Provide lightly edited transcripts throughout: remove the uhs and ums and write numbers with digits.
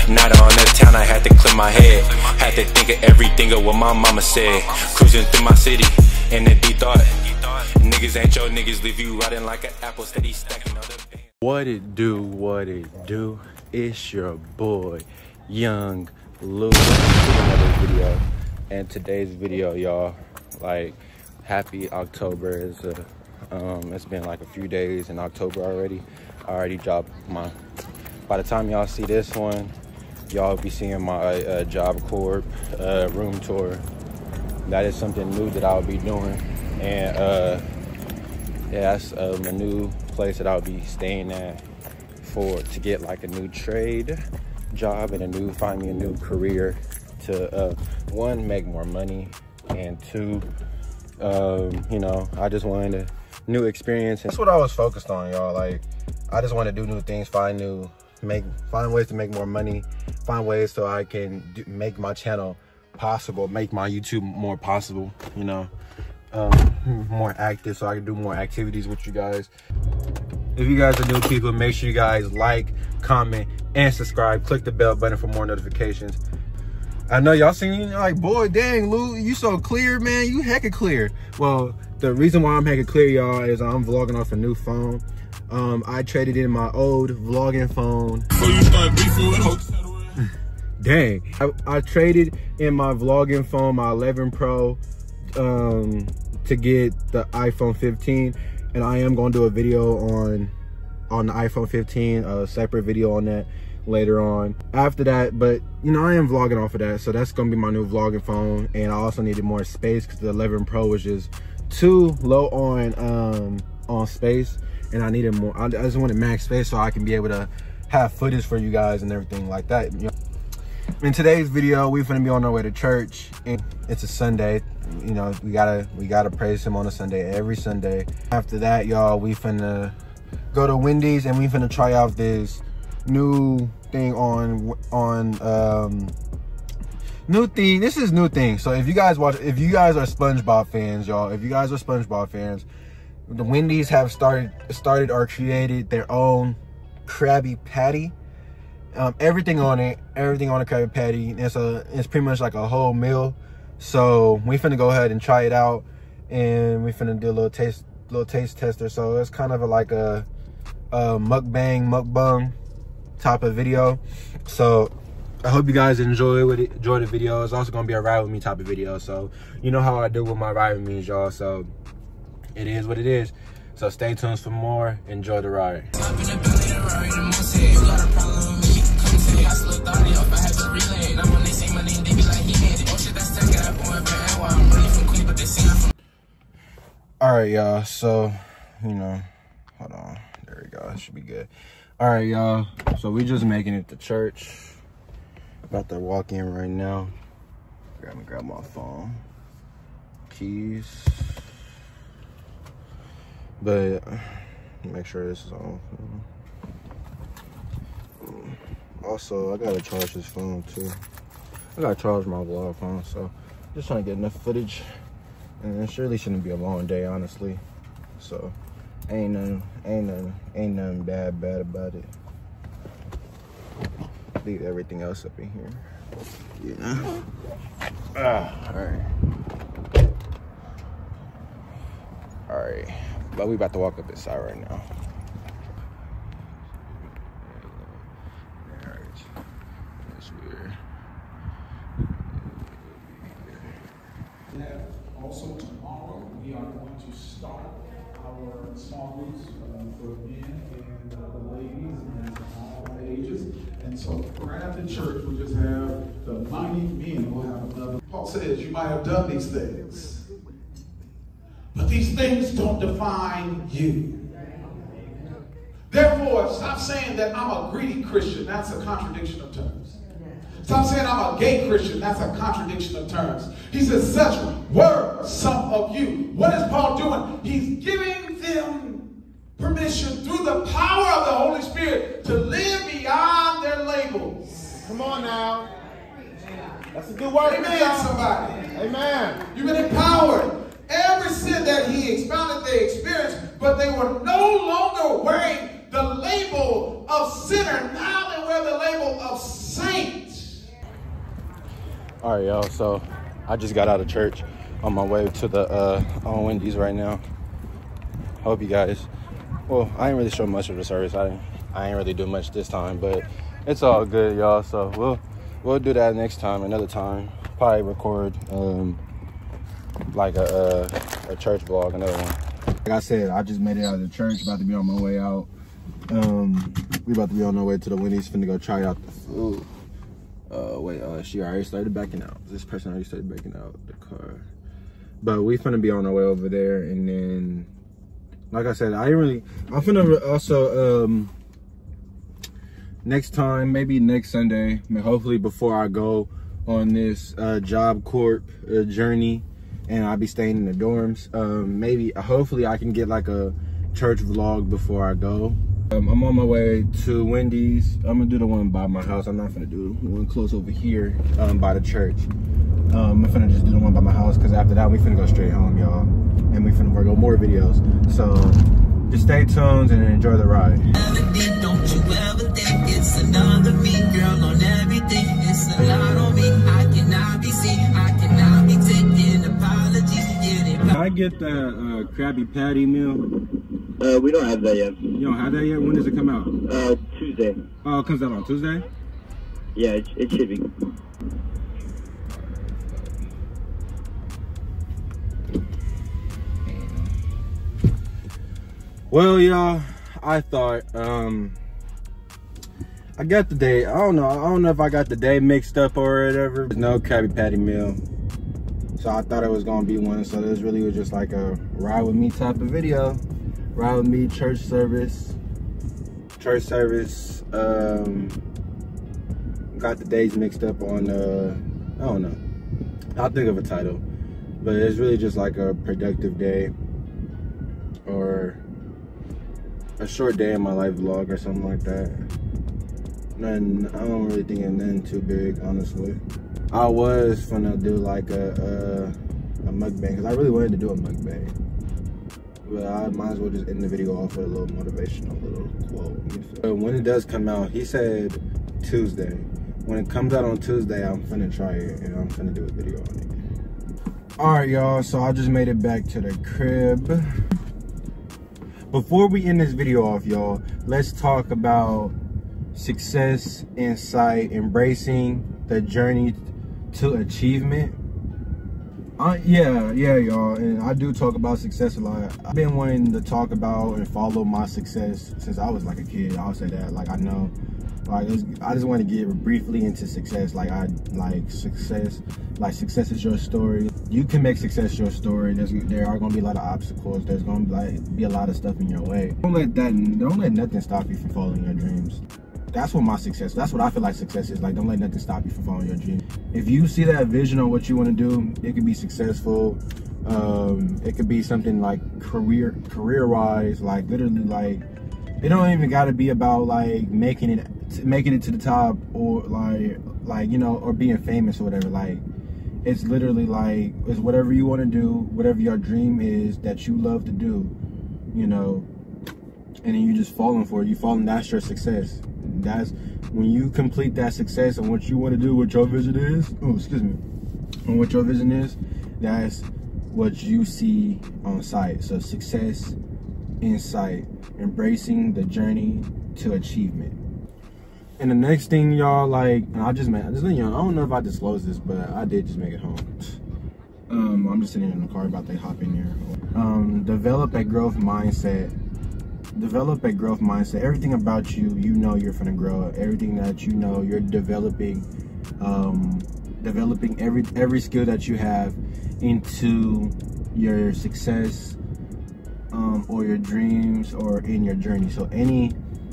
Not on the town, I had to clear my head. Had to think of everything of what my mama said. Cruising through my city in the deep thought. Niggas ain't your niggas, leave you rotting like an apple, steady stacking on the pan. What it do? It's your boy, Young Lou, another video. And today's video, y'all, like, happy October. It's been like a few days in October already. I already dropped my, by the time y'all see this one, y'all be seeing my Job Corps room tour. That is something new that I'll be doing. And yeah, that's a new place that I'll be staying at to get like a new trade job and find me a new career to one, make more money, and two, you know, I just wanted a new experience. That's what I was focused on, y'all. Like, I just want to do new things, find ways to make more money, find ways so I can make my channel possible, make my YouTube more possible, you know, more active, so I can do more activities with you guys. If you guys are new people, make sure you guys like, comment, and subscribe. Click the bell button for more notifications. I know y'all seen, like, boy, dang, Lou, you so clear, man. You hecka clear. Well, the reason why I'm hecka clear, y'all, is I'm vlogging off a new phone. I traded in my old vlogging phone. So you start beefing with dang. I traded in my vlogging phone, my 11 Pro, to get the iPhone 15. And I am going to do a video on the iPhone 15, a separate video on that later on after that. But, you know, I am vlogging off of that, so that's going to be my new vlogging phone. And I also needed more space because the 11 Pro was just too low on space, and I needed more. I just wanted max space so I can be able to have footage for you guys and everything like that. You know? In today's video, we're gonna be on our way to church. And it's a Sunday. You know, we gotta praise him on a Sunday, every Sunday. After that, y'all, we finna go to Wendy's and we finna try out this new thing new thing. This is new thing. So if you guys are SpongeBob fans, y'all, the Wendy's have started or created their own Krabby Patty. Everything on a Krabby Patty. It's pretty much like a whole meal. So we finna go ahead and try it out, and we finna do a little taste tester. So it's kind of like a mukbang type of video. So I hope you guys enjoy the video. It's also gonna be a ride with me type of video. So you know how I do with my ride with me, y'all. So it is what it is. So stay tuned for more. Enjoy the ride. All right, y'all. So, you know, hold on. There we go. It should be good. All right, y'all. So we just making it to church. About to walk in right now. Grab my phone, keys. But make sure this is on. Also, I gotta charge this phone too. I gotta charge my vlog phone, so just trying to get enough footage. And it surely shouldn't be a long day, honestly. So ain't nothing bad about it. Leave everything else up in here. Yeah. All right. But we about to walk up this side right now. That's weird. Also tomorrow we are going to start our small groups for men and the ladies and all ages. And so after church we'll just have the mighty men. We'll have another. Paul says you might have done these things, but these things don't define you. Therefore, stop saying that I'm a greedy Christian. That's a contradiction of terms. Stop saying I'm a gay Christian. That's a contradiction of terms. He says, such were some of you. What is Paul doing? He's giving them permission through the power of the Holy Spirit to live beyond their labels. Come on now. That's a good word. Amen, somebody. Amen. You've been empowered. Every sin that he expounded, they experienced, but they were no longer wearing the label of sinner. Now they wear the label of saint. All right, y'all. So I just got out of church on my way to the on Wendy's right now. Hope you guys. Well, I ain't really show much of the service. I ain't really do much this time, but it's all good, y'all. So we'll do that next time, another time. Probably record like a church vlog, another one. Like I said, I just made it out of the church. About to be on my way out. We about to be on our way to the Wendy's. Finna go try out the food. She already started backing out. This person already started backing out the car. But we finna be on our way over there, and then, like I said, I'm finna also, next time, maybe next Sunday, hopefully before I go on this Job Corp journey, and I'll be staying in the dorms, hopefully I can get like a church vlog before I go. I'm on my way to Wendy's. I'm gonna do the one by my house. I'm not gonna do the one close over here by the church. I'm finna just do the one by my house, because after that we finna go straight home, y'all, and we finna work on more videos. So just stay tuned and enjoy the ride. Don't you ever think it's another me, girl, on everything. It's a lot on me. I cannot be seen. I cannot be taking apologies. Can I get the Krabby Patty meal? We don't have that yet. You don't have that yet? When does it come out? Tuesday. Oh, it comes out on Tuesday? Yeah, it should be. Well, y'all, I thought, I got the day, I don't know if I got the day mixed up or whatever. There's no Krabby Patty meal. So I thought it was gonna be one. So this really was just like a ride with me type of video. Ride with me, church service. Got the days mixed up on, I don't know. I'll think of a title. But it's really just like a productive day, or a short day in my life vlog or something like that. Nothing, I don't really think of nothing too big, honestly. I was finna do like a mukbang, because I really wanted to do a mukbang. But I might as well just end the video off with a little motivational little quote. When it does come out, he said Tuesday. When it comes out on Tuesday, I'm finna try it, and I'm finna do a video on it. All right, y'all, so I just made it back to the crib. Before we end this video off, y'all, let's talk about success, insight, embracing the journey to achievement. Yeah, y'all, and I do talk about success a lot. I've been wanting to talk about and follow my success since I was like a kid. I'll say that, like, I know, like, I just want to get briefly into success. Success is your story. You can make success your story. There are gonna be a lot of obstacles. There's gonna be a lot of stuff in your way. Don't let nothing stop you from following your dreams. That's what I feel like success is. Like, don't let nothing stop you from following your dream. If you see that vision on what you want to do, it could be successful. It could be something like career-wise, like literally, like, it don't even got to be about like making it to the top, or like you know, or being famous or whatever. Like, it's literally like, it's whatever you want to do, whatever your dream is that you love to do, you know, and then you just falling for it. That's your success. That's when you complete that success and what you want to do, what your vision is. And what your vision is, that's what you see on sight. So success, insight, embracing the journey to achievement. And the next thing, y'all, like, I don't know if I disclosed this, but I did just make it home. I'm just sitting in the car, about to hop in here. Develop a growth mindset. Everything about you, you know you're finna grow. Everything that you know, you're developing every skill that you have into your success, or your dreams, or in your journey. So any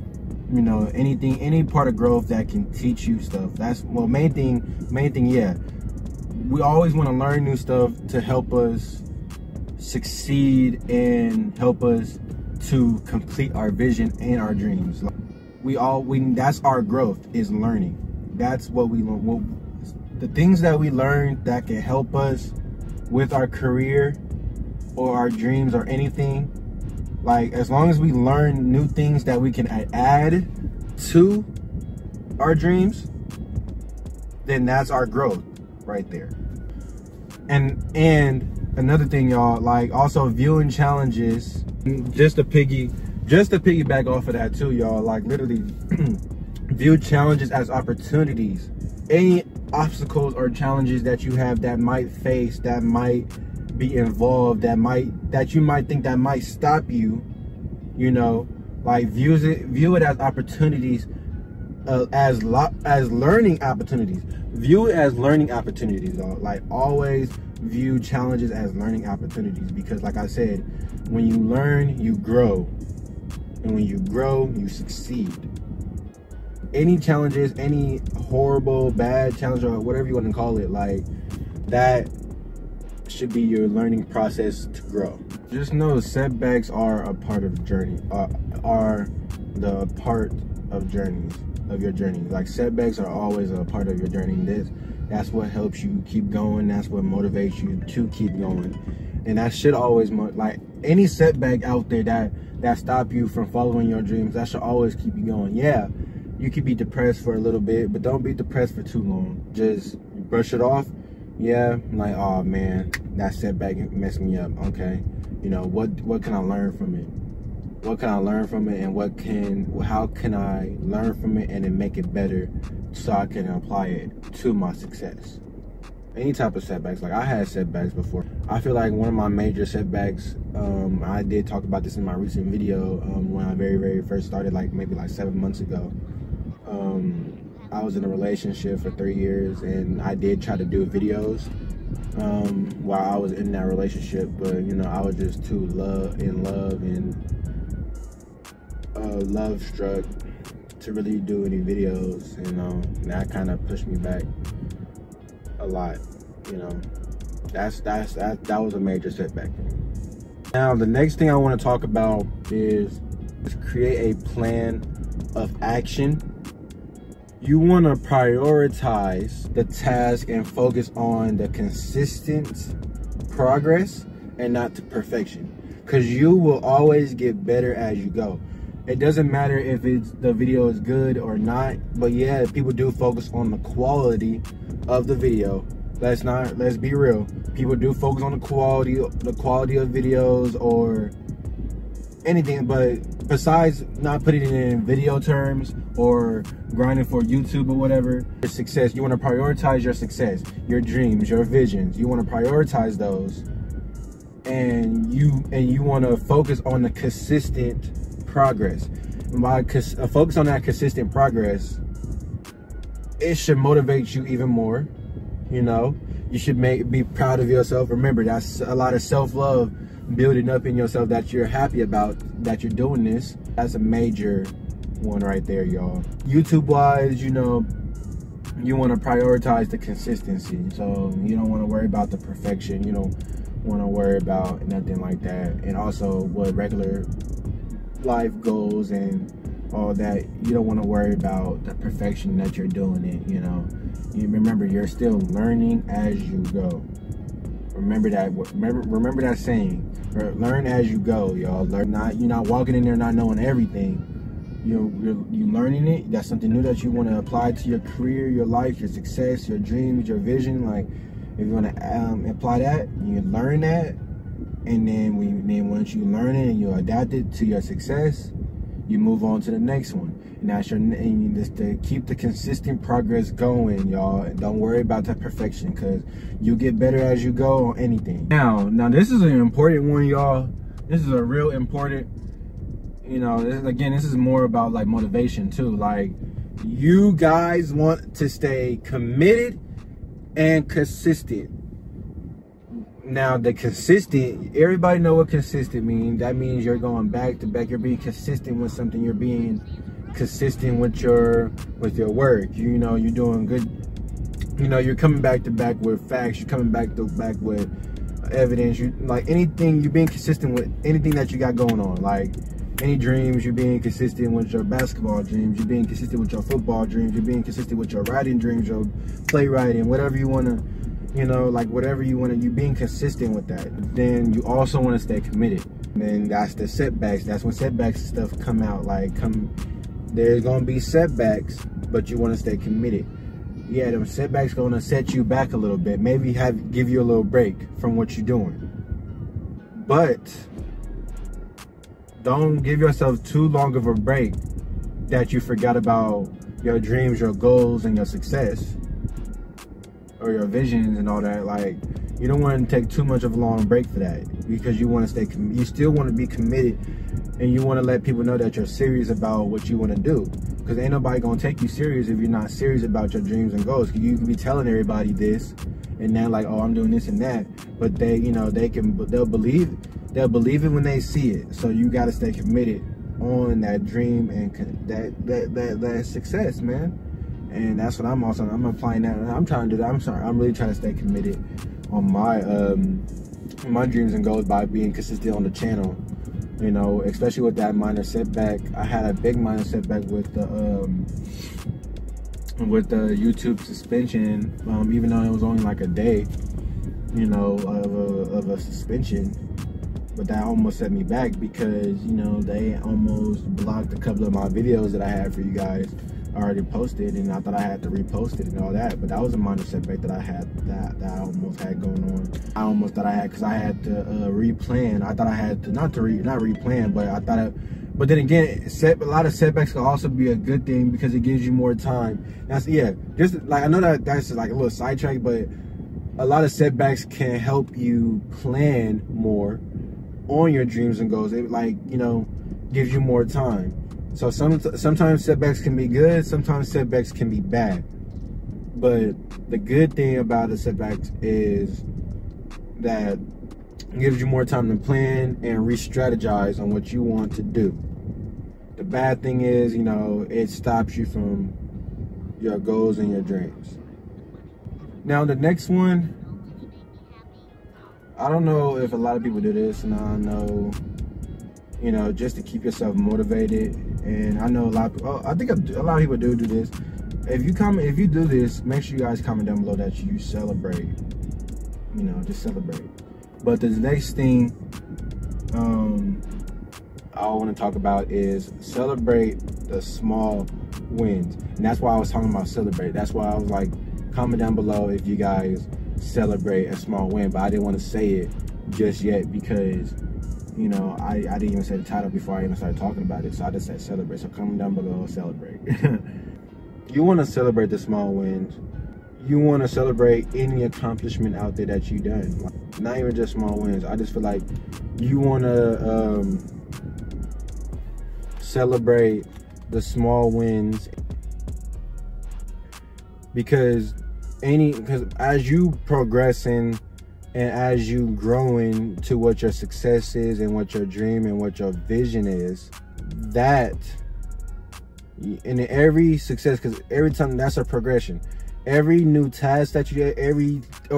part of growth that can teach you stuff. That's, well, main thing, yeah. We always want to learn new stuff to help us succeed and help us to complete our vision and our dreams. That's our growth, is learning. That's what we learn. The things that we learn that can help us with our career or our dreams or anything, like, as long as we learn new things that we can add to our dreams, then that's our growth. right there. And another thing, y'all, like also viewing challenges, just to piggyback off of that too, y'all, like literally view challenges as opportunities. Any obstacles or challenges that you have that might face, that might be involved, that you might think that might stop you, you know, like view it as opportunities, as learning opportunities. View it as learning opportunities, though. Like always view challenges as learning opportunities, because like I said, when you learn, you grow, and when you grow, you succeed. Any challenges, any horrible, bad challenge, or whatever you want to call it, like that should be your learning process to grow. Just know setbacks are a part of the journey, are the part of your journey. Like setbacks are always a part of your journey. That's what helps you keep going. That's what motivates you to keep going. And that should always, like any setback out there that stop you from following your dreams, that should always keep you going. Yeah, you could be depressed for a little bit, but don't be depressed for too long. Just brush it off. Yeah, like, oh man, that setback messed me up. Okay, you know, what can I learn from it? What can I learn from it, and how can I learn from it and then make it better so I can apply it to my success? Any type of setbacks. Like I had setbacks before. I feel like one of my major setbacks, I did talk about this in my recent video, when I very first started, like maybe like 7 months ago. I was in a relationship for 3 years, and I did try to do videos while I was in that relationship, but you know, I was just too in love and love struck to really do any videos, you know. And that kind of pushed me back a lot, you know. That was a major setback for me. Now the next thing I want to talk about is create a plan of action. You want to prioritize the task and focus on the consistent progress and not the perfection, because you will always get better as you go. It doesn't matter if the video is good or not, but yeah, people do focus on the quality of the video. Let's be real. People do focus on the quality of videos or anything, but besides not putting it in video terms or grinding for YouTube or whatever, your success, you want to prioritize your success, your dreams, your visions. You want to prioritize those, and you want to focus on the consistent progress. And by focus on that consistent progress, it should motivate you even more. You know, you should be proud of yourself. Remember, that's a lot of self-love building up in yourself, that you're happy about that you're doing this. That's a major one right there, y'all. YouTube wise, you know, you want to prioritize the consistency, so you don't want to worry about the perfection. You don't want to worry about nothing like that. And also what regular life goals and all that, you don't want to worry about the perfection that you're doing it, you know. You remember, you're still learning as you go. Remember that saying. Learn as you go, y'all. You're not walking in there not knowing everything. You're learning it. That's something new that you want to apply to your career, your life, your success, your dreams, your vision. Like, if you want to apply that, you learn that, and then once you learn it and you adapt it to your success, you move on to the next one. And that's and just to keep the consistent progress going, y'all. And don't worry about that perfection, because you get better as you go on anything. Now this is an important one, y'all. This is a real important, you know, this is more about like motivation too. Like, you guys want to stay committed and consistent. Now, the consistent, everybody know what consistent means. That means you're going back to back. You're being consistent with something. You're being consistent with your work. You know, you're doing good. You know, you're coming back to back with facts. You're coming back to back with evidence. You like anything. You're being consistent with anything that you got going on. Like any dreams, you're being consistent with your basketball dreams. You're being consistent with your football dreams. You're being consistent with your writing dreams, your playwriting, whatever you want to. You know, like whatever you want to, you being consistent with that. Then you also want to stay committed. And that's the setbacks. That's when setbacks stuff come out. Like, there's gonna be setbacks, but you want to stay committed. yeah, them setbacks gonna set you back a little bit. Maybe give you a little break from what you're doing. But don't give yourself too long of a break that you forgot about your dreams, your goals, and your success, or your visions and all that. Like, you don't want to take too much of a long break for that, because you want to stay, you still want to be committed, and you want to let people know that you're serious about what you want to do. Because ain't nobody gonna take you serious if you're not serious about your dreams and goals. You can be telling everybody this, and then like, oh, I'm doing this and that, but they, you know, they'll believe it when they see it. So you got to stay committed on that dream and that success, man. And that's what I'm applying that, and I'm trying to do that. I'm really trying to stay committed on my dreams and goals by being consistent on the channel. You know, especially with that minor setback. I had a big minor setback with the YouTube suspension, even though it was only like a day, you know, of a suspension. But that almost set me back, because, you know, they almost blocked a couple of my videos that I had for you guys already posted, and I thought I had to repost it and all that. But that was a minor setback that I had, that I almost had going on. I almost thought I had, because I had to replan. I thought I had to not replan, but I thought but then again, a lot of setbacks can also be a good thing, because it gives you more time. That's, yeah, just like, I know that's like a little sidetrack, but a lot of setbacks can help you plan more on your dreams and goals. It, like, you know, gives you more time. So sometimes setbacks can be good, sometimes setbacks can be bad. But the good thing about the setbacks is that it gives you more time to plan and re-strategize on what you want to do. The bad thing is, you know, it stops you from your goals and your dreams. Now the next one, I don't know if a lot of people do this, and I know, you know, just to keep yourself motivated. And I know a lot of people, I think a lot of people do this. If you do this, make sure you guys comment down below that you celebrate. You know, just celebrate. But the next thing I want to talk about is celebrate the small wins. And that's why I was talking about celebrate. That's why I was like, comment down below if you guys celebrate a small win. But I didn't want to say it just yet, because, you know, I didn't even say the title before I even started talking about it. So I just said celebrate. So comment down below, celebrate. You want to celebrate the small wins. You want to celebrate any accomplishment out there that you've done. Like, not even just small wins. I just feel like you want to celebrate the small wins, because as you progressing and as you growing to what your success is and what your dream and what your vision is, that in every success, because every time, that's a progression. Every new task that you get, every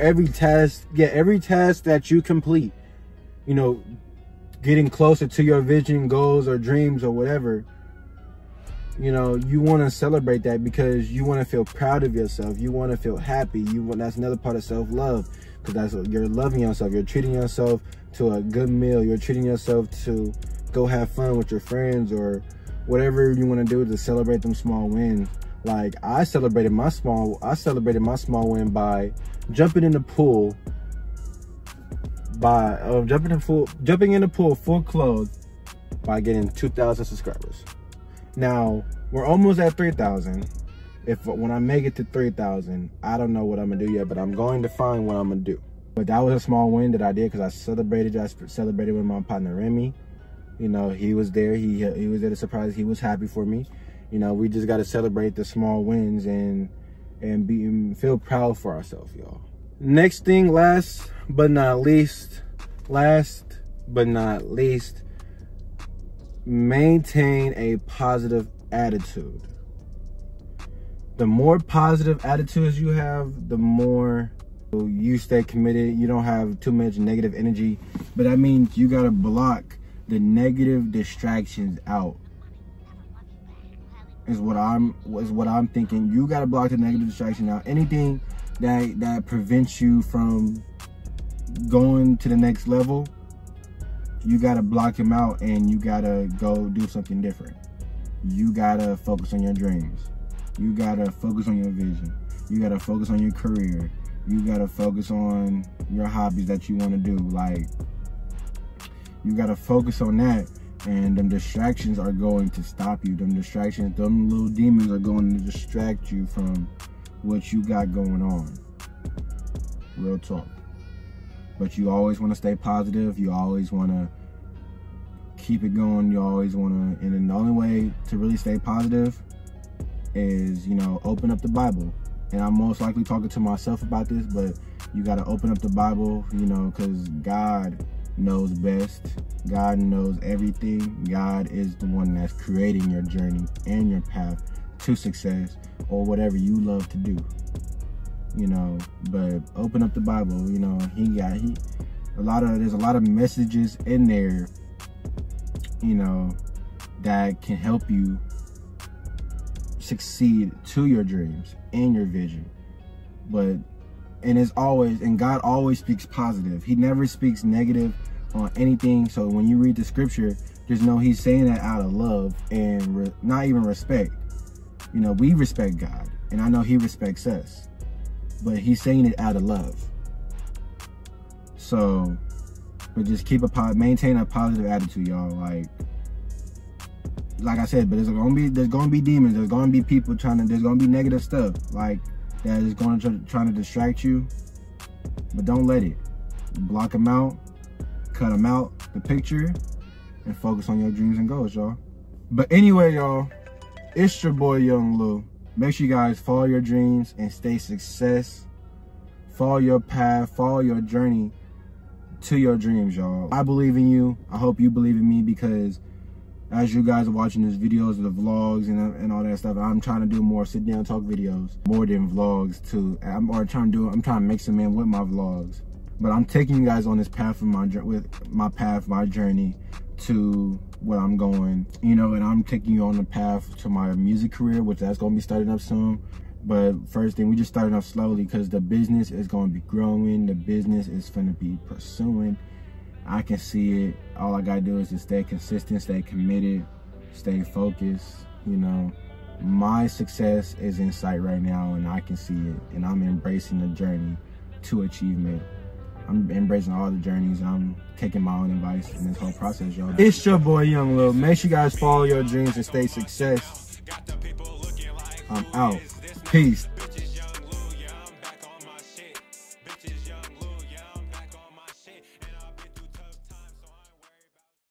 task that you complete, you know, getting closer to your vision, goals, or dreams, or whatever, you know, you want to celebrate that, because you want to feel proud of yourself. You want to feel happy. That's another part of self-love, because you're loving yourself. You're treating yourself to a good meal. You're treating yourself to go have fun with your friends, or whatever you want to do to celebrate them small wins. Like, I celebrated my small win by jumping in the pool, jumping in the pool full clothed, by getting 2,000 subscribers. Now we're almost at 3,000. When I make it to 3,000, I don't know what I'm gonna do yet, but I'm going to find what I'm gonna do. But that was a small win that I did, because I celebrated with my partner Remy. You know, he was there. He was there to surprise. He was happy for me. You know, we just got to celebrate the small wins and feel proud for ourselves, y'all. Next thing, last but not least, maintain a positive attitude. The more positive attitudes you have, the more you stay committed. You don't have too much negative energy. But that means you got to block the negative distractions out. Is what I'm thinking. You gotta block the negative distraction out. Anything that prevents you from going to the next level, you gotta block him out, and you gotta go do something different. You gotta focus on your dreams. You gotta focus on your vision. You gotta focus on your career. You gotta focus on your hobbies that you want to do. Like, you gotta focus on that, and them distractions are going to stop you. Them distractions, them little demons are going to distract you from what you got going on. Real talk. But you always want to stay positive. You always want to keep it going. You always want to, and the only way to really stay positive is, you know, open up the Bible. And I'm most likely talking to myself about this, but you got to open up the Bible, you know, because God knows best. God knows everything. God is the one that's creating your journey and your path to success, or whatever you love to do, you know. But open up the Bible, you know. There's a lot of messages in there, you know, that can help you succeed to your dreams and your vision. And God always speaks positive. He never speaks negative on anything. So when you read the scripture, just know he's saying that out of love and not even respect. You know, we respect God, and I know he respects us, but he's saying it out of love. So, but just maintain a positive attitude, y'all. Like I said, but there's gonna be demons. There's gonna be people there's gonna be negative stuff like that is going to trying to distract you. But don't let it. Block them out, cut them out the picture, and focus on your dreams and goals, y'all. But anyway, y'all, it's your boy Young Lou. Make sure you guys follow your dreams and stay success. Follow your path, follow your journey to your dreams, y'all. I believe in you. I hope you believe in me, because as you guys are watching these videos, the vlogs and all that stuff, I'm trying to do more sit down talk videos, more than vlogs too. I'm trying to mix them in with my vlogs. But I'm taking you guys on this path of my journey to where I'm going, you know, and I'm taking you on the path to my music career, which that's going to be starting up soon. But first thing, we just starting off slowly, because the business is going to be growing. The business is going to be pursuing. I can see it. All I gotta do is just stay consistent, stay committed, stay focused. You know, my success is in sight right now, and I can see it, and I'm embracing the journey to achievement. I'm embracing all the journeys, and I'm taking my own advice in this whole process, y'all. It's your boy Young Lil. Make sure you guys follow your dreams and stay success. I'm out. Peace.